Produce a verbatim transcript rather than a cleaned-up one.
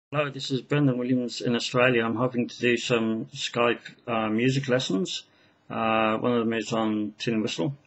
Hello, this is Brendan Williams in Australia. I'm hoping to do some Skype uh, music lessons. Uh, one of them is on Tin Whistle.